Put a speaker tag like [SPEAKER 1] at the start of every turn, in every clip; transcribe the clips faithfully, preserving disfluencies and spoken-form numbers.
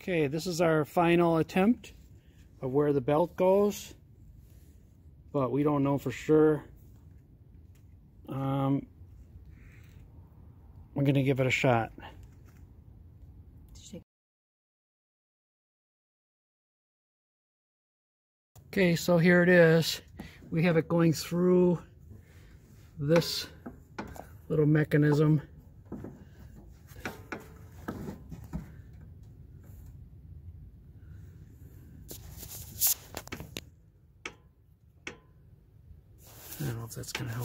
[SPEAKER 1] Okay, this is our final attempt of where the belt goes, but we don't know for sure. Um, we're going to give it a shot. Okay, so here it is. We have it going through this little mechanism. I don't know if that's going to help.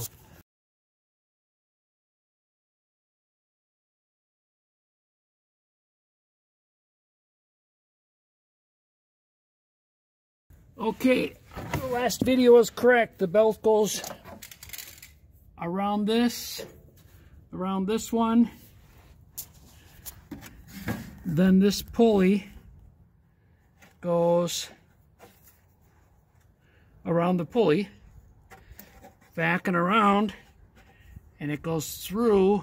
[SPEAKER 1] Okay, the last video was correct. The belt goes around this, around this one. Then this pulley goes around the pulley, back and around, and it goes through.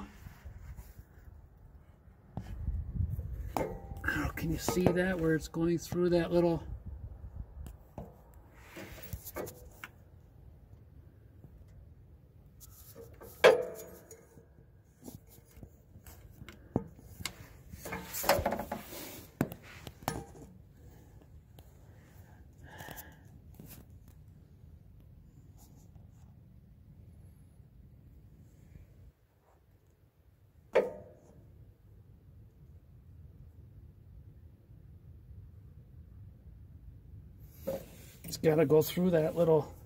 [SPEAKER 1] Oh, can you see that, where it's going through that little... It's got to go through that little